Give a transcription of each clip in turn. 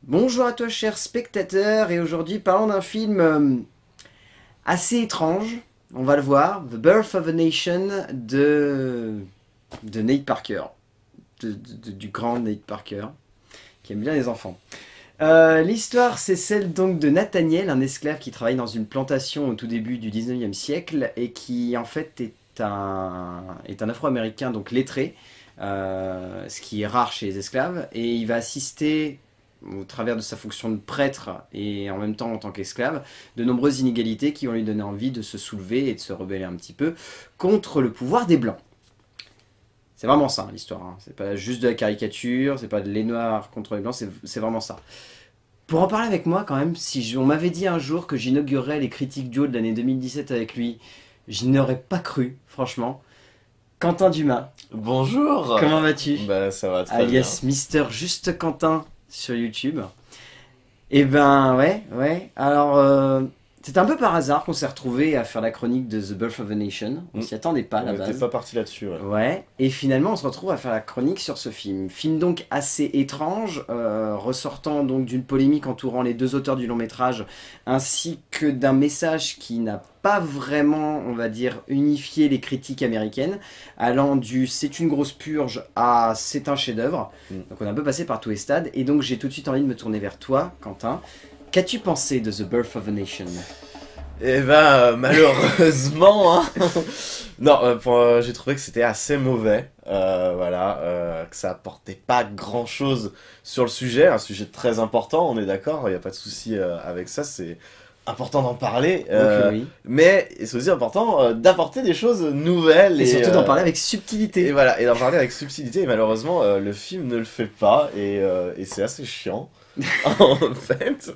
Bonjour à toi chers spectateurs, et aujourd'hui parlons d'un film assez étrange, on va le voir, The Birth of a Nation de Nate Parker, du grand Nate Parker, qui aime bien les enfants. L'histoire c'est celle donc de Nathaniel, un esclave qui travaille dans une plantation au tout début du 19e siècle et qui en fait est un Afro-Américain donc lettré, ce qui est rare chez les esclaves, et il va assister au travers de sa fonction de prêtre et en même temps en tant qu'esclave, de nombreuses inégalités qui vont lui donner envie de se soulever et de se rebeller un petit peu contre le pouvoir des Blancs. C'est vraiment ça l'histoire, hein. C'est pas juste de la caricature, c'est pas de les Noirs contre les Blancs, c'est vraiment ça. Pour en parler avec moi quand même, si on m'avait dit un jour que j'inaugurerais les critiques duo de l'année 2017 avec lui, je n'aurais pas cru, franchement. Quentin Dumas. Bonjour. Comment vas-tu? Bah ça va très Alias Mister Juste Quentin sur YouTube. Et ben ouais. Alors, c'était un peu par hasard qu'on s'est retrouvé à faire la chronique de The Birth of a Nation. On s'y attendait pas à la bien. On n'était base. pas parti là-dessus. Ouais. Ouais, et finalement on se retrouve à faire la chronique sur ce film. Film donc assez étrange, ressortant donc d'une polémique entourant les deux auteurs du long métrage, ainsi que d'un message qui n'a pas vraiment, on va dire, unifié les critiques américaines, allant du c'est une grosse purge à c'est un chef-d'œuvre. Donc on a un peu passé par tous les stades, et donc j'ai tout de suite envie de me tourner vers toi, Quentin. Qu'as-tu pensé de The Birth of a Nation? Et bah malheureusement, hein. Non, j'ai trouvé que c'était assez mauvais. Que ça apportait pas grand-chose sur le sujet, un sujet très important. On est d'accord, il y a pas de souci avec ça. C'est important d'en parler, Oui. mais c'est aussi important d'apporter des choses nouvelles Et surtout d'en parler avec subtilité. Et voilà, et d'en parler avec subtilité. Et malheureusement, le film ne le fait pas, et c'est assez chiant. En fait,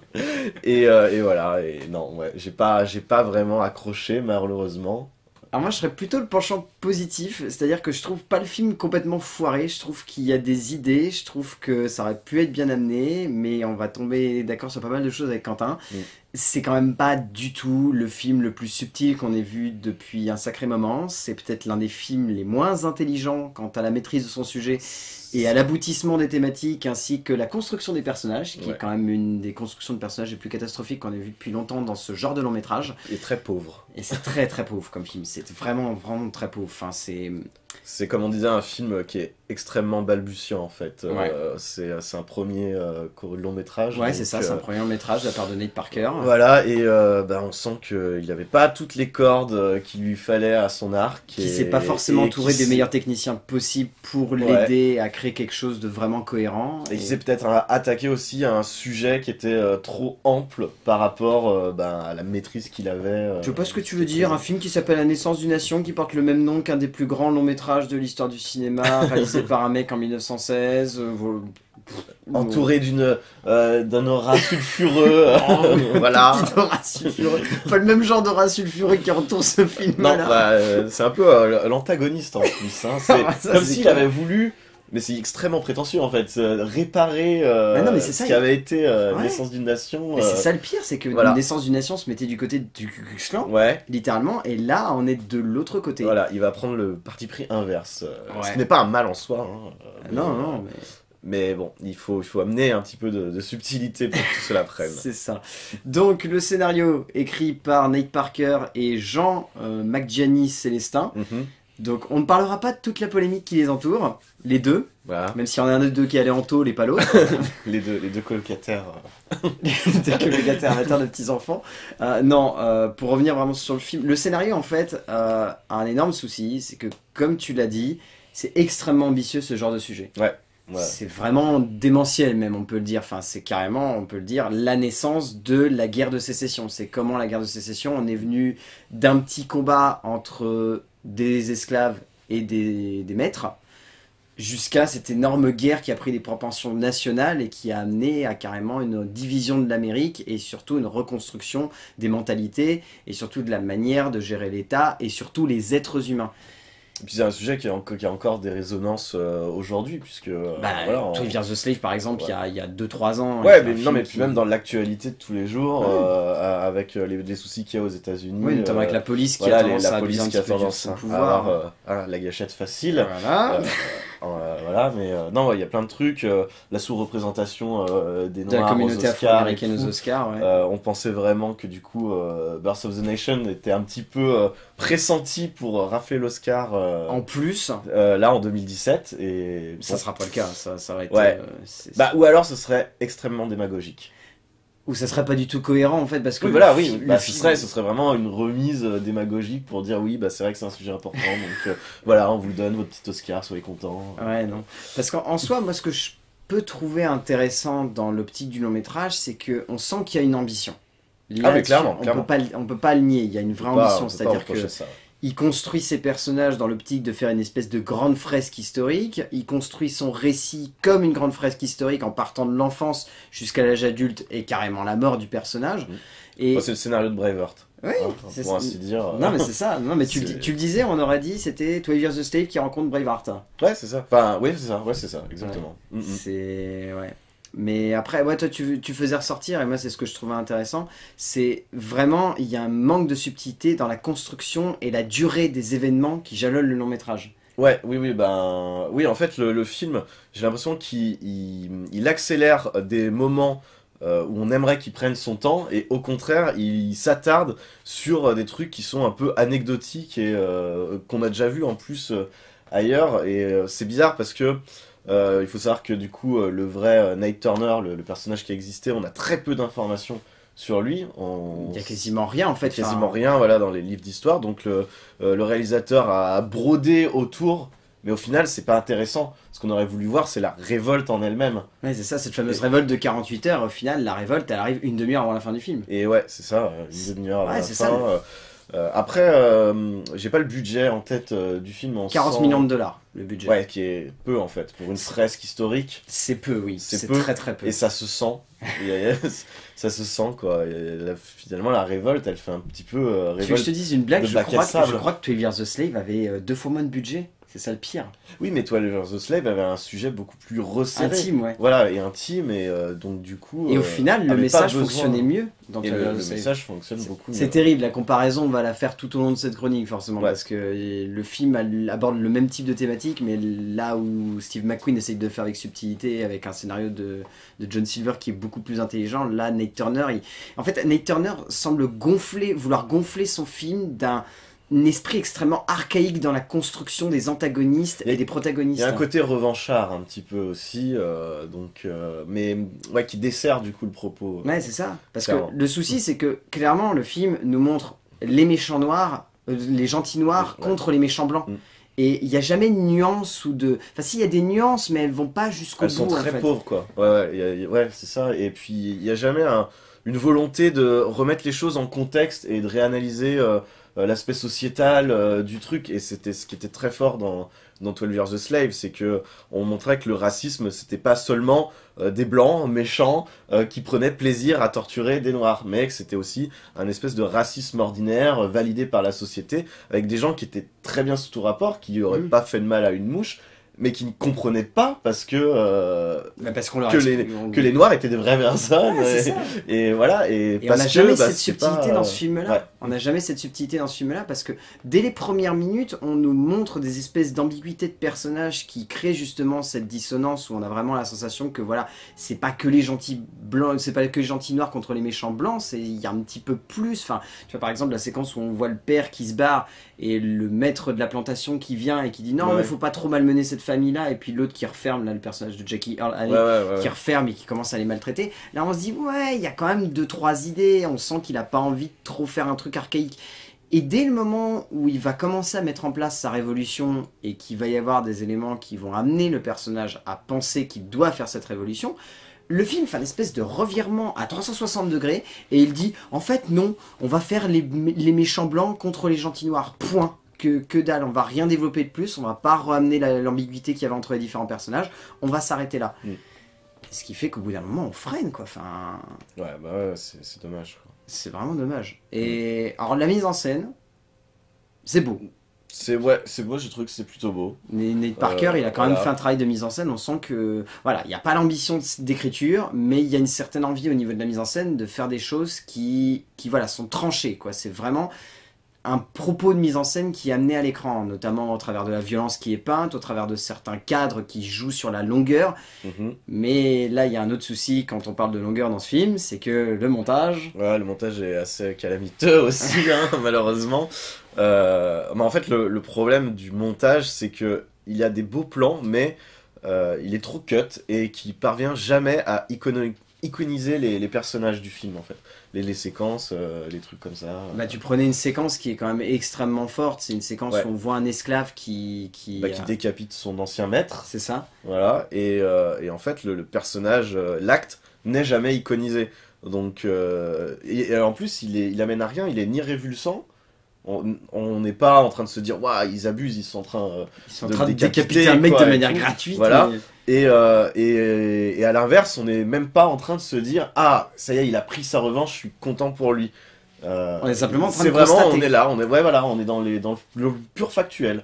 et voilà, et non, ouais, j'ai pas vraiment accroché, malheureusement. Alors moi je serais plutôt le penchant positif, c'est-à-dire que je trouve pas le film complètement foiré, je trouve qu'il y a des idées, je trouve que ça aurait pu être bien amené, mais on va tomber d'accord sur pas mal de choses avec Quentin. C'est quand même pas du tout le film le plus subtil qu'on ait vu depuis un sacré moment, c'est peut-être l'un des films les moins intelligents quant à la maîtrise de son sujet et à l'aboutissement des thématiques, ainsi que la construction des personnages, qui est quand même une des constructions de personnages les plus catastrophiques qu'on ait vu depuis longtemps dans ce genre de long métrage. Et très pauvre. Et c'est très très pauvre comme film, c'est vraiment très pauvre. Enfin, c'est comme on disait, un film qui est extrêmement balbutiant en fait. Ouais. C'est un premier long métrage. Ouais, c'est ça, c'est un premier long métrage de la part de Nate Parker. Voilà, et on sent qu'il n'avait pas toutes les cordes qu'il lui fallait à son arc. Qui s'est pas forcément entouré des meilleurs techniciens possibles pour l'aider à créer quelque chose de vraiment cohérent. Et qui s'est peut-être attaqué aussi à un sujet qui était trop ample par rapport à la maîtrise qu'il avait. Je sais pas ce que tu veux dire, un film qui s'appelle La naissance d'une nation, qui porte le même nom qu'un des plus grands longs métrages de l'histoire du cinéma, réalisé par un mec en 1916. Entouré d'un aura sulfureux. Voilà. Aura sulfureux. Pas le même genre d'aura sulfureux qui entoure ce film. Non, c'est un peu l'antagoniste en plus. Hein. C'est comme s'il avait voulu. Mais c'est extrêmement prétentieux en fait, réparer ce qui avait été Naissance d'une Nation. Et c'est ça le pire, c'est que Naissance d'une Nation se mettait du côté du Ku Klux Klan, littéralement, et là on est de l'autre côté. Voilà, il va prendre le parti pris inverse, ce qui n'est pas un mal en soi. Hein, non, mais bon, il faut amener un petit peu de subtilité pour que tout cela prenne. C'est ça. Donc le scénario écrit par Nate Parker et Jean McGianni Célestin. Donc on ne parlera pas de toute la polémique qui les entoure, les deux, même s'il y en a un des deux qui est allé en tôle et pas l'autre. les deux colocataires. Les deux colocataires amateurs de petits-enfants. Pour revenir vraiment sur le film, le scénario en fait a un énorme souci, c'est que comme tu l'as dit, c'est extrêmement ambitieux ce genre de sujet. Ouais. C'est vraiment démentiel même, on peut le dire, enfin c'est carrément, on peut le dire, la naissance de la guerre de sécession. C'est comment la guerre de sécession, on est venu d'un petit combat entre des esclaves et des maîtres, jusqu'à cette énorme guerre qui a pris des proportions nationales et qui a amené à carrément une division de l'Amérique et surtout une reconstruction des mentalités et surtout de la manière de gérer l'État et surtout les êtres humains. Et puis c'est un sujet qui a encore des résonances aujourd'hui, puisque... Twelve Years a Slave par exemple, il y a 2-3 ans. Ouais, mais puis même dans l'actualité de tous les jours, avec les soucis qu'il y a aux États-Unis. Oui, notamment avec la police qui a tendance à abuser un petit peu de son pouvoir. La gâchette facile. Voilà. voilà, mais non, ouais, il y a plein de trucs. La sous-représentation des De la Noirs aux communauté Oscars et afro-américaine aux tout. Oscars, ouais. On pensait vraiment que du coup, Birth of the Nation était un petit peu pressenti pour rafler l'Oscar En plus, là en 2017. Et ça bon. sera pas le cas, ça aurait été... Ouais. Bah, ou alors ce serait extrêmement démagogique. Ou ça serait pas du tout cohérent en fait, parce que Oui, voilà, oui, le bah, film- ce serait vraiment une remise démagogique pour dire oui, bah c'est vrai que c'est un sujet important, donc voilà, on vous le donne, votre petit Oscar, soyez contents. Ouais, non. Parce qu'en soi, moi, ce que je peux trouver intéressant dans l'optique du long métrage, c'est que on sent qu'il y a une ambition. Ah, mais Là-dessus, clairement, on clairement. on peut pas le nier. Il y a une vraie On peut pas- ambition, on peut pas c'est-à-dire reprocher que ça. il construit ses personnages dans l'optique de faire une espèce de grande fresque historique. Il construit son récit comme une grande fresque historique en partant de l'enfance jusqu'à l'âge adulte et carrément la mort du personnage. Mhm. Et Bah, c'est le scénario de Braveheart, oui, hein, c'est pour ainsi dire. Non mais c'est ça. Non mais C'est- tu le disais, on aurait dit c'était 12 Years a Slave qui rencontre Braveheart. Ouais, c'est ça. Enfin, oui, c'est ça, exactement. Mhm. C'est ouais. Mais après, ouais, toi, tu faisais ressortir, et moi, c'est ce que je trouvais intéressant, c'est vraiment, il y a un manque de subtilité dans la construction et la durée des événements qui jalonnent le long métrage. Ouais, oui, ben, oui, en fait, le film, j'ai l'impression il accélère des moments où on aimerait qu'il prenne son temps, et au contraire, il s'attarde sur des trucs qui sont un peu anecdotiques et qu'on a déjà vu en plus ailleurs. Et c'est bizarre parce que il faut savoir que du coup, le vrai Nate Turner, le personnage qui existait, on a très peu d'informations sur lui. Il y a quasiment rien, en fait. Quasiment Enfin, rien, voilà, dans les livres d'histoire. Donc le réalisateur a brodé autour, mais au final, c'est pas intéressant. Ce qu'on aurait voulu voir, c'est la révolte en elle-même. ouais, c'est ça, cette fameuse Et- révolte de 48 heures, au final, la révolte, elle arrive une demi-heure avant la fin du film. Et ouais, c'est ça, une demi-heure avant Ouais, la c'est fin. ça. Après, j'ai pas le budget en tête du film. 40 millions de dollars, le budget. Ouais, qui est peu en fait. Pour une fresque historique, C'est peu, oui. C'est C'est peu, très très peu. et ça se sent. Ça se sent quoi. Finalement, la révolte, elle fait un petit peu Tu veux que je révolte. te dise une blague, de je bac à crois, sable. je crois que 12 Years a Slave avait 2 fois moins de budget. C'est ça le pire. Oui, mais toi, The Slave avait un sujet beaucoup plus resserré. Intime, ouais. Voilà, et intime, et donc du coup. Et au final, le avait message pas besoin- fonctionnait mieux dans Et 12 le Years a Slave. message fonctionne beaucoup mieux. C'est terrible, la comparaison, on va la faire tout au long de cette chronique, forcément, Ouais. parce que le film aborde le même type de thématique, mais là où Steve McQueen essaye de le faire avec subtilité, avec un scénario de John Silver qui est beaucoup plus intelligent, là, Nate Turner, en fait, Nate Turner semble vouloir gonfler son film d'un esprit extrêmement archaïque dans la construction des antagonistes et des Il protagonistes. y a un côté revanchard un petit peu aussi, mais ouais, qui dessert du coup le propos. Ouais, c'est ça. Parce Clairement. que le souci, c'est que clairement, le film nous montre les méchants noirs, les gentils noirs Ouais. contre les méchants blancs. Mm. Et il n'y a jamais de nuance ou de. Enfin, si, il y a des nuances, mais elles vont pas jusqu'au Elles sont bout. très en fait. pauvres quoi. Ouais, c'est ça. Et puis il y a jamais une volonté de remettre les choses en contexte et de réanalyser l'aspect sociétal du truc. Et c'était ce qui était très fort dans 12 Years a Slave, c'est que on montrait que le racisme c'était pas seulement des blancs méchants qui prenaient plaisir à torturer des noirs, mais que c'était aussi un espèce de racisme ordinaire validé par la société, avec des gens qui étaient très bien sous tout rapport, qui auraient Mm. pas fait de mal à une mouche, mais qui ne comprenaient pas parce que Bah, parce qu'on leur que explique- que les noirs étaient des vraies personnes, Ouais, c'est ça. et voilà, et Et on parce n'a que jamais bah, cette c'est subtilité pas, dans ce film-là. ouais. On n'a jamais cette subtilité dans ce film-là parce que dès les premières minutes, on nous montre des espèces d'ambiguïté de personnages qui créent justement cette dissonance où on a vraiment la sensation que voilà, c'est pas que les gentils blancs, c'est pas que les gentils noirs contre les méchants blancs, il y a un petit peu plus. Enfin, tu vois par exemple la séquence où on voit le père qui se barre et le maître de la plantation qui vient et qui dit non Ouais. mais faut pas trop malmener cette famille-là, et puis l'autre qui referme, là le personnage de Jackie Earl Haley, Ouais. qui referme et qui commence à les maltraiter. Là, on se dit, ouais, il y a quand même 2-3 idées. On sent qu'il a pas envie de trop faire un truc archaïque. Et dès le moment où il va commencer à mettre en place sa révolution et qu'il va y avoir des éléments qui vont amener le personnage à penser qu'il doit faire cette révolution, le film fait une espèce de revirement à 360 degrés et il dit, en fait, non, on va faire les méchants blancs contre les gentils noirs. Point. Que dalle, on va rien développer de plus, on va pas ramener l'ambiguïté qu'il y avait entre les différents personnages, on va s'arrêter là. Mm. Ce qui fait qu'au bout d'un moment, on freine, quoi. Enfin, Ouais, c'est dommage, quoi. c'est vraiment dommage. Et alors, la mise en scène, c'est beau. C'est beau, j'ai trouvé que c'est plutôt beau. Nate Parker, il a quand même voilà. fait un travail de mise en scène. On sent que, voilà, il n'y a pas l'ambition d'écriture, mais il y a une certaine envie au niveau de la mise en scène de faire des choses qui voilà, sont tranchées, quoi. C'est vraiment un propos de mise en scène qui est amené à l'écran, notamment au travers de la violence qui est peinte, au travers de certains cadres qui jouent sur la longueur. Mais là, il y a un autre souci quand on parle de longueur dans ce film, c'est que le montage... Ouais, le montage est assez calamiteux aussi, hein, malheureusement. Mais en fait, le problème du montage, c'est que il y a des beaux plans, mais il est trop cut et qui parvient jamais à iconiser les personnages du film, en fait. Les séquences, les trucs comme ça. Bah, tu prenais une séquence qui est quand même extrêmement forte, c'est une séquence où on voit un esclave qui décapite son ancien maître. C'est ça. Voilà, et en fait, le personnage, l'acte, n'est jamais iconisé. Donc, et en plus, il amène à rien, il est ni révulsant. On n'est pas en train de se dire, waouh, ils abusent, ils sont en train de décapiter un mec de manière gratuite. Voilà. Et à l'inverse, on n'est même pas en train de se dire, ah, ça y est, il a pris sa revanche, je suis content pour lui. On est simplement en train de constater. constater. On est là, on est dans le pur factuel.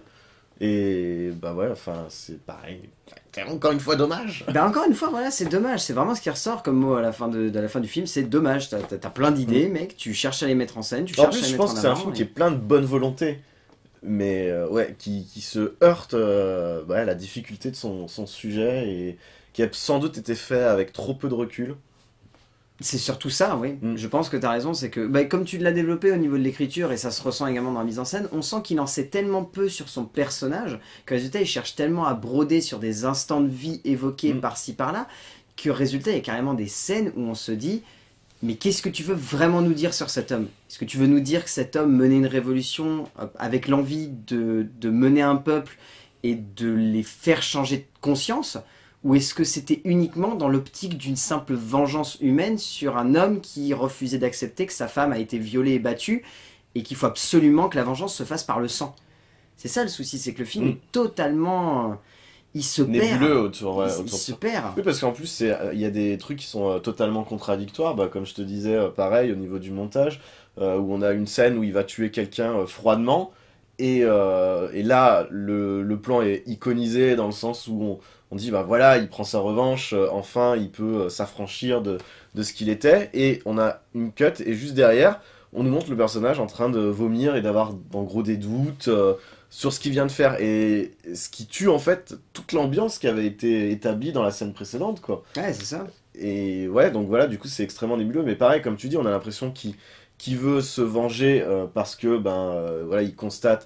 Et bah ouais, enfin, c'est pareil. C'est encore une fois dommage. Ben encore une fois, voilà, c'est dommage. C'est vraiment ce qui ressort comme mot à la fin du film, c'est dommage. T'as plein d'idées, mec, tu cherches à les mettre en scène, tu cherches à les mettre en avant. Je pense que c'est un film qui est plein de bonne volonté, mais ouais, qui se heurte à la difficulté de son sujet et qui a sans doute été fait avec trop peu de recul. C'est surtout ça, oui. Je pense que tu as raison, c'est que, comme tu l'as développé au niveau de l'écriture, et ça se ressent également dans la mise en scène, on sent qu'il en sait tellement peu sur son personnage, que résultat, il cherche tellement à broder sur des instants de vie évoqués par-ci par-là, que résultat, il y a carrément des scènes où on se dit, mais qu'est-ce que tu veux vraiment nous dire sur cet homme? Est-ce que tu veux nous dire que cet homme menait une révolution avec l'envie de mener un peuple et de les faire changer de conscience? Ou est-ce que c'était uniquement dans l'optique d'une simple vengeance humaine sur un homme qui refusait d'accepter que sa femme a été violée et battue et qu'il faut absolument que la vengeance se fasse par le sang? C'est ça le souci, c'est que le film est totalement... il se nébuleux perd. autour Il se perd. Oui, parce qu'en plus, il y a des trucs qui sont totalement contradictoires. Comme je te disais, pareil, au niveau du montage, où on a une scène où il va tuer quelqu'un froidement. Et là, le plan est iconisé dans le sens où on dit, bah voilà, il prend sa revanche, enfin, il peut s'affranchir de ce qu'il était. Et on a une cut, et juste derrière, on nous montre le personnage en train de vomir et d'avoir, en gros, des doutes sur ce qu'il vient de faire. Et ce qui tue, en fait, toute l'ambiance qui avait été établie dans la scène précédente, quoi. Ouais, c'est ça. Et ouais, donc voilà, du coup, c'est extrêmement nébuleux. Mais pareil, comme tu dis, on a l'impression qu'il veut se venger parce que, voilà, il constate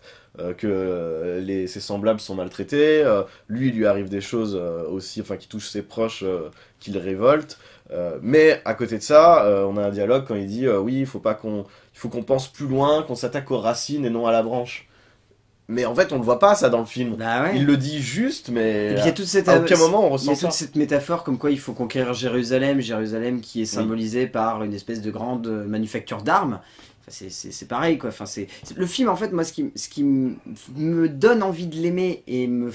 que ses semblables sont maltraités, lui, il lui arrive des choses aussi, enfin, qui touchent ses proches, qui le révoltent, mais à côté de ça, on a un dialogue quand il dit oui, il faut qu'on pense plus loin, qu'on s'attaque aux racines et non à la branche. Mais en fait, on le voit pas ça dans le film. Bah ouais. Il le dit juste, mais et puis, il y a toute cette, à aucun moment on ressent ça. Il y a toute cette métaphore comme quoi il faut conquérir Jérusalem qui est symbolisée par une espèce de grande manufacture d'armes. Enfin, c'est pareil, quoi. Enfin, le film, en fait, moi, ce qui me donne envie de l'aimer et me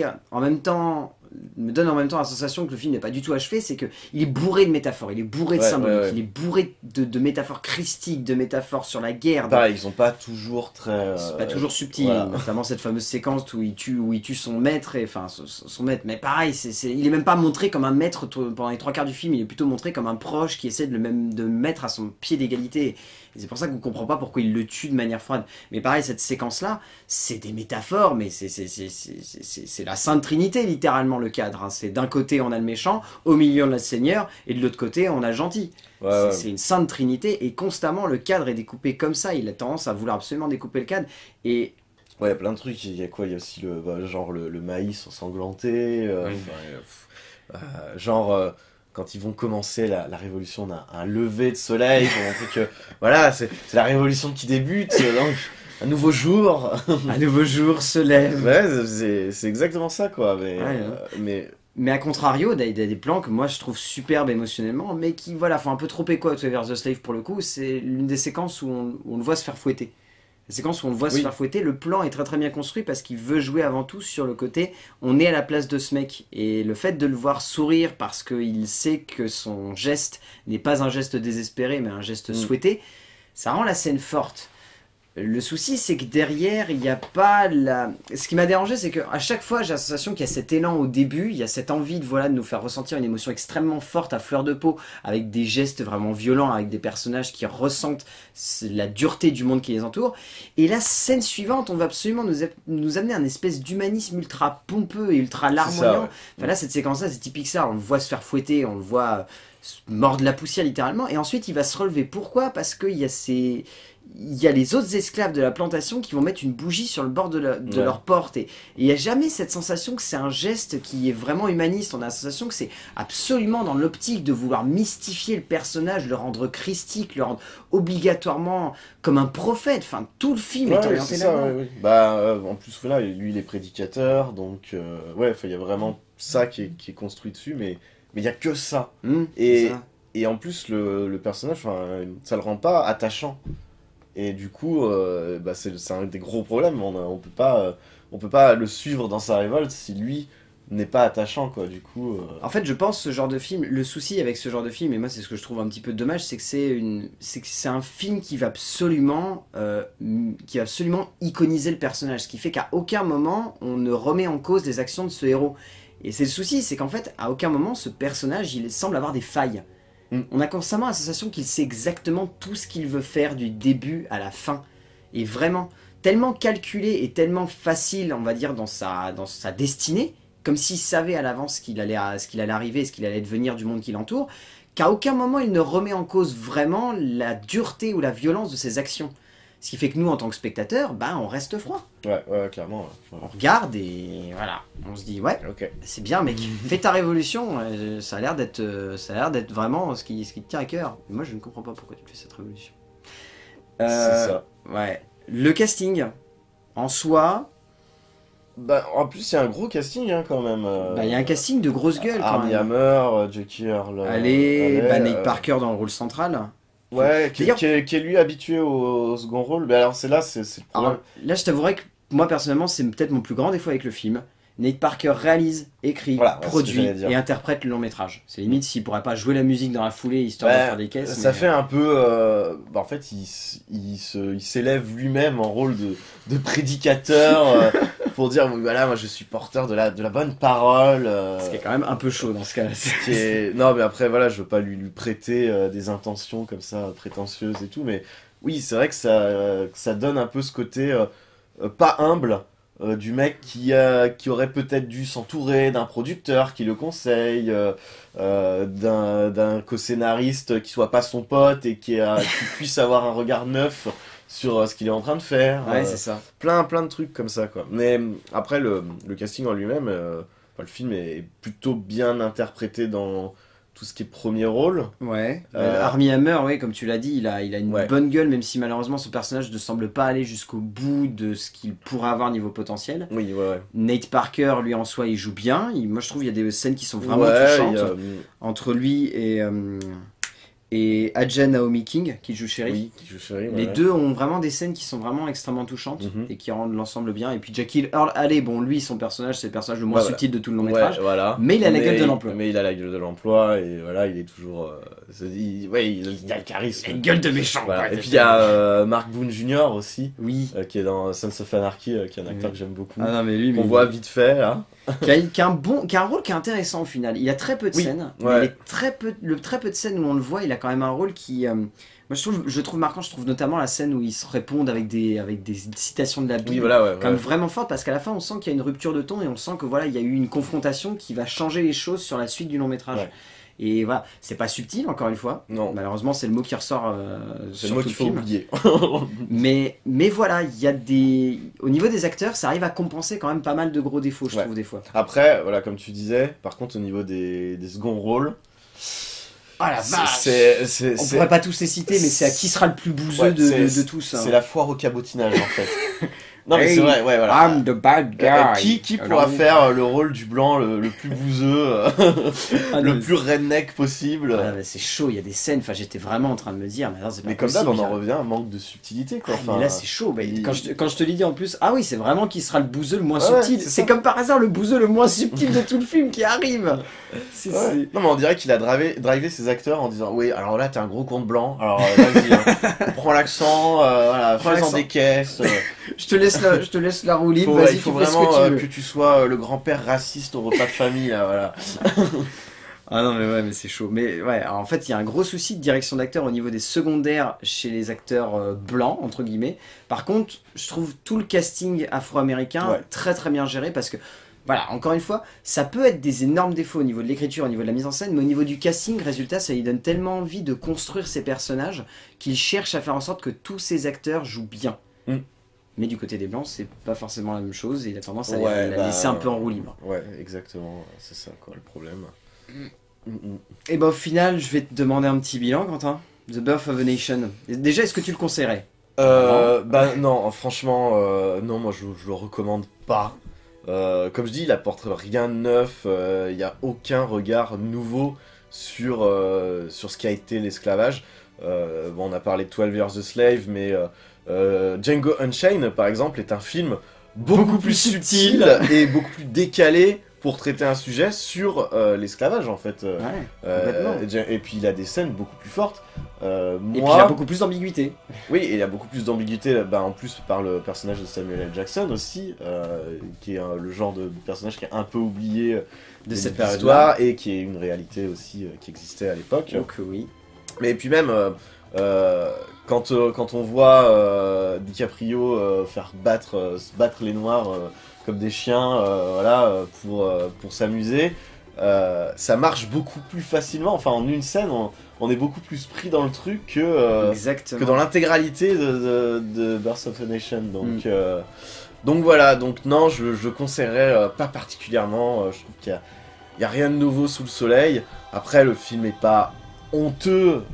donne en même temps la sensation que le film n'est pas du tout achevé, c'est qu'il est bourré de métaphores, il est bourré de symboliques, il est bourré de métaphores christiques, de métaphores sur la guerre. Pareil, ils sont pas toujours très... c'est pas toujours subtil, notamment cette fameuse séquence où il tue son maître, son maître, mais pareil, il est même pas montré comme un maître pendant les 3/4 du film, il est plutôt montré comme un proche qui essaie de le mettre à son pied d'égalité. Et c'est pour ça qu'on comprend pas pourquoi il le tue de manière froide. Mais pareil, cette séquence-là, c'est des métaphores, mais c'est la Sainte Trinité, littéralement, le cadre. Hein. C'est d'un côté, on a le méchant, au milieu, on a le Seigneur, et de l'autre côté, on a le gentil. C'est une Sainte Trinité, et constamment, le cadre est découpé comme ça. Il a tendance à vouloir absolument découper le cadre. Et... ouais, il y a plein de trucs. Il y a quoi? Il y a aussi le maïs ensanglanté. Quand ils vont commencer la révolution, on a un lever de soleil pour montrer que voilà, c'est la révolution qui débute, donc un nouveau jour. Un nouveau jour se lève. Ouais, c'est exactement ça, quoi. Mais à contrario, il y a des plans que moi je trouve superbes émotionnellement, mais qui font un peu trop écho à Travers the Slave pour le coup. C'est l'une des séquences où on le voit se faire fouetter. La séquence où on le voit se faire fouetter, le plan est très très bien construit parce qu'il veut jouer avant tout sur le côté on est à la place de ce mec, et le fait de le voir sourire parce qu'il sait que son geste n'est pas un geste désespéré mais un geste souhaité, ça rend la scène forte. Le souci, c'est que derrière, il n'y a pas la... Ce qui m'a dérangé, c'est qu'à chaque fois, j'ai la sensation qu'il y a cet élan au début, il y a cette envie de, voilà, de nous faire ressentir une émotion extrêmement forte à fleur de peau, avec des gestes vraiment violents, avec des personnages qui ressentent la dureté du monde qui les entoure. Et la scène suivante, on va absolument nous amener un espèce d'humanisme ultra pompeux et ultra larmoyant. ouais. Enfin là, cette séquence-là, c'est typique ça. On le voit se faire fouetter, on le voit mordre la poussière littéralement. Et ensuite, il va se relever. Pourquoi? Parce qu'il y a ces... Il y a les autres esclaves de la plantation qui vont mettre une bougie sur le bord de leur porte. Et il n'y a jamais cette sensation que c'est un geste qui est vraiment humaniste. On a la sensation que c'est absolument dans l'optique de vouloir mystifier le personnage, le rendre christique, le rendre obligatoirement comme un prophète. Enfin, tout le film est orienté là-dedans. Ouais. Bah, en plus, voilà, lui, il est prédicateur, donc, ouais, il y a vraiment ça qui est construit dessus, mais il n'y a que ça. Et en plus, le personnage, ça le rend pas attachant. Et du coup, bah c'est un des gros problèmes. On peut pas le suivre dans sa révolte si lui n'est pas attachant, quoi. Du coup. En fait, je pense ce genre de film. Le souci avec ce genre de film, et moi c'est ce que je trouve un petit peu dommage, c'est que c'est un film qui va absolument iconiser le personnage, ce qui fait qu'à aucun moment on ne remet en cause les actions de ce héros. Et c'est le souci, c'est qu'en fait, à aucun moment ce personnage, il semble avoir des failles. On a constamment la sensation qu'il sait exactement tout ce qu'il veut faire du début à la fin. Et vraiment, tellement calculé et tellement facile, on va dire, dans sa destinée, comme s'il savait à l'avance ce qu'il allait arriver, ce qu'il allait devenir du monde qui l'entoure, qu'à aucun moment il ne remet en cause vraiment la dureté ou la violence de ses actions. Ce qui fait que nous, en tant que spectateurs, ben, on reste froid. Ouais, clairement. Ouais. On regarde et voilà, on se dit, ouais, okay. C'est bien, mec, fais ta révolution, ça a l'air d'être vraiment ce qui te tient à cœur. Mais moi, je ne comprends pas pourquoi tu fais cette révolution. C'est ça. Ouais. Le casting, en soi... Bah, en plus, il y a un gros casting, hein, quand même. Bah, il y a un casting de grosse gueule, quand Armie même. Hammer, Jackie Earl... Nate Parker dans le rôle central. Ouais, qui est lui habitué au second rôle. Mais alors, c'est le problème. Alors, là, je t'avouerais que moi, personnellement, c'est peut-être mon plus grand défaut avec le film. Nate Parker réalise, écrit, produit et interprète le long métrage. C'est limite s'il pourrait pas jouer la musique dans la foulée histoire de faire des caisses. Ça fait un peu... en fait, il s'élève lui-même en rôle de prédicateur pour dire, voilà, moi je suis porteur de la bonne parole. Ce qui est quand même un peu chaud dans ce cas-là. Non, mais après, voilà, je veux pas lui prêter des intentions comme ça, prétentieuses et tout, mais oui, c'est vrai que ça donne un peu ce côté pas humble. Du mec qui aurait peut-être dû s'entourer d'un producteur qui le conseille, d'un co-scénariste qui soit pas son pote et qui puisse avoir un regard neuf sur ce qu'il est en train de faire. Ouais, c'est ça. Plein de trucs comme ça, quoi. Mais après, le casting en lui-même, le film est plutôt bien interprété dans tout ce qui est premier rôle. Ouais. Armie Hammer, ouais, comme tu l'as dit, il a une bonne gueule, même si malheureusement son personnage ne semble pas aller jusqu'au bout de ce qu'il pourrait avoir niveau potentiel. Oui, ouais. Nate Parker, lui en soi, il joue bien. Moi, je trouve qu'il y a des scènes qui sont vraiment touchantes entre lui et Aja Naomi King qui joue Sherry. Oui, qui joue Sherry. Les deux ont vraiment des scènes qui sont vraiment extrêmement touchantes et qui rendent l'ensemble bien. Et puis Jackie Earl Haley, bon, lui, son personnage, c'est le personnage le moins subtil de tout le long métrage. Voilà. Mais il a la gueule de l'emploi. Mais il a la gueule de l'emploi et voilà, il est toujours. Il a le charisme. Il a une gueule de méchant. Voilà. Et puis il y a Mark Boone Jr. aussi, qui est dans Sons of Anarchy, qui est un acteur que j'aime beaucoup. Ah non, mais lui, qu'on voit vite fait là. qui a un rôle qui est intéressant au final. Il a très peu de scènes. Mais très peu de scènes où on le voit, il a quand même un rôle qui... moi je trouve marquant, je trouve notamment la scène où ils se répondent avec des citations de la Bible. Oui, voilà, quand même vraiment forte, parce qu'à la fin on sent qu'il y a une rupture de ton et on sent que voilà, il y a eu une confrontation qui va changer les choses sur la suite du long métrage. Ouais. Et voilà, c'est pas subtil encore une fois. Non. Malheureusement, c'est le mot qui ressort. C'est le mot qu'il faut oublier. mais voilà, il y a des. Au niveau des acteurs, ça arrive à compenser quand même pas mal de gros défauts, je trouve des fois. Après, voilà, comme tu disais, par contre, au niveau des seconds rôles. Oh la vache! On pourrait pas tous les citer, mais c'est à qui sera le plus bouseux de tous. Hein. C'est la foire au cabotinage en fait. Non mais Hey, c'est vrai, ouais, voilà. I'm the bad guy. Qui pourra faire le rôle du blanc le plus bouseux, Ah, non, le mais plus redneck possible. ah, mais c'est chaud, il y a des scènes, enfin j'étais vraiment en train de me dire, mais non, c'est pas Mais comme d'hab, possible, on en ça. revient à un manque de subtilité, quoi. Ah, mais là c'est chaud, mais il- quand je te l'ai dit en plus, ah oui c'est vraiment qui sera le bouseux le moins Ouais, subtil, c'est c'est ça. comme par hasard le bouseux le moins subtil de tout le film qui arrive. C'est- Ouais. Non mais on dirait qu'il a drivé ses acteurs en disant oui alors là t'es un gros compte blanc alors vas-y prends l'accent voilà Prends fais-en l'accent. des caisses Je te laisse la roue libre, il vas-y faut tu fais ce vraiment que tu veux. que tu sois le grand-père raciste au repas de famille là, voilà. Ah non mais ouais mais c'est chaud. Mais ouais alors, en fait il y a un gros souci de direction d'acteur au niveau des secondaires chez les acteurs blancs entre guillemets. Par contre je trouve tout le casting afro-américain Ouais. très très bien géré parce que voilà encore une fois ça peut être des énormes défauts au niveau de l'écriture, au niveau de la mise en scène, mais au niveau du casting résultat ça lui donne tellement envie de construire ses personnages qu'il cherche à faire en sorte que tous ces acteurs jouent bien. Mm. Mais du côté des blancs c'est pas forcément la même chose et il a tendance à Ouais, la bah, laisser un peu en roue libre. Ouais exactement c'est ça quoi le problème. Et bah au final, je vais te demander un petit bilan, Quentin. The Birth of a Nation. Déjà, est-ce que tu le conseillerais? Bah non franchement non moi je le recommande pas. Comme je dis, il apporte rien de neuf, il n'y a aucun regard nouveau sur ce qu'a été l'esclavage. Bon, on a parlé de 12 Years a Slave, mais Django Unchained, par exemple, est un film beaucoup plus subtil et beaucoup plus décalé pour traiter un sujet sur l'esclavage, en fait. Complètement. Et puis il a des scènes beaucoup plus fortes. Et puis Moi, il a beaucoup plus d'ambiguïté. oui, et il y a beaucoup plus d'ambiguïté, bah, en plus par le personnage de Samuel L. Jackson aussi, qui est le genre de personnage qui est un peu oublié De cette l'histoire et qui est une réalité aussi qui existait à l'époque. Donc oui. Mais puis même, quand on voit DiCaprio se battre les Noirs comme des chiens, voilà, pour s'amuser, ça marche beaucoup plus facilement. Enfin, en une scène, on est beaucoup plus pris dans le truc que Exactement. dans l'intégralité de Birth of a Nation. Donc voilà, donc non, je conseillerais pas particulièrement. Je trouve qu'il y a rien de nouveau sous le soleil. Après, le film est pas honteux,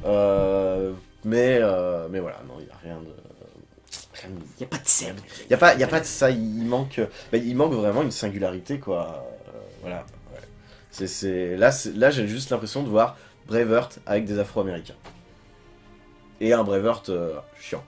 mais voilà, non, il y a rien de. Il n'y a pas de scène. Il y a pas de ça. Il manque vraiment une singularité, quoi. Voilà. Ouais. Là, j'ai juste l'impression de voir Braveheart avec des Afro-Américains. Et un Braveheart chiant.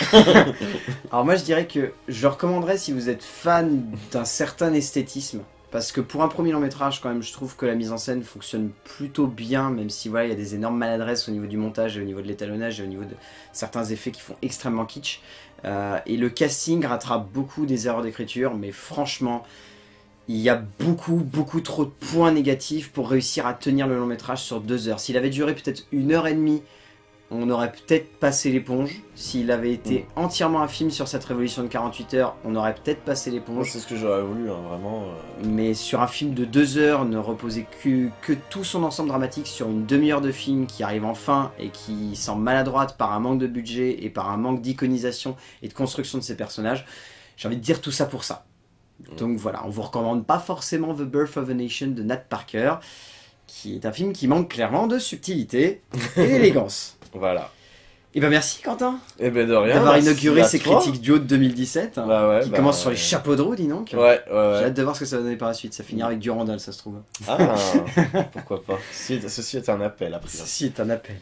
Alors moi je dirais que je le recommanderais si vous êtes fan d'un certain esthétisme. Parce que pour un premier long métrage, quand même, je trouve que la mise en scène fonctionne plutôt bien, même si voilà, il y a des énormes maladresses au niveau du montage, et au niveau de l'étalonnage, et au niveau de certains effets qui font extrêmement kitsch. Et le casting rattrape beaucoup des erreurs d'écriture, mais franchement, il y a beaucoup trop de points négatifs pour réussir à tenir le long métrage sur 2 heures. S'il avait duré peut-être 1h30, on aurait peut-être passé l'éponge. S'il avait été entièrement un film sur cette révolution de 48 heures, on aurait peut-être passé Moi, l'éponge. c'est ce que j'aurais voulu, hein, vraiment. Mais sur un film de 2 heures, ne reposer que tout son ensemble dramatique sur une demi-heure de film qui arrive enfin et qui semble maladroite par un manque de budget et par un manque d'iconisation et de construction de ses personnages, j'ai envie de dire tout ça pour ça. Donc voilà, on vous recommande pas forcément The Birth of a Nation de Nat Parker, qui est un film qui manque clairement de subtilité et d'élégance. Voilà. Et ben merci Quentin Et ben de rien. d'avoir merci inauguré à ces toi. critiques duo de 2017 Bah ouais, qui bah, commencent sur les chapeaux de roue, dis donc. Ouais. J'ai hâte de voir ce que ça va donner par la suite. Ça finira avec Durandal, ça se trouve. Ah, pourquoi pas. Ceci est un appel, après. Ceci est un appel.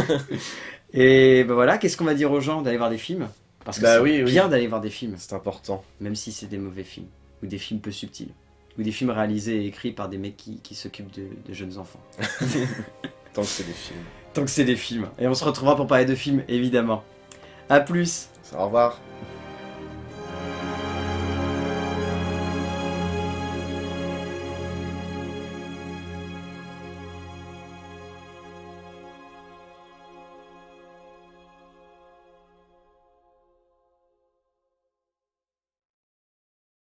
Et ben voilà, qu'est-ce qu'on va dire aux gens d'aller voir des films? Parce que Bah c'est oui, bien d'aller voir des films, C'est important. même si c'est des mauvais films, ou des films peu subtils, ou des films réalisés et écrits par des mecs qui s'occupent de jeunes enfants. Tant que c'est des films. Tant que c'est des films. Et on se retrouvera pour parler de films, évidemment. A plus. Au revoir.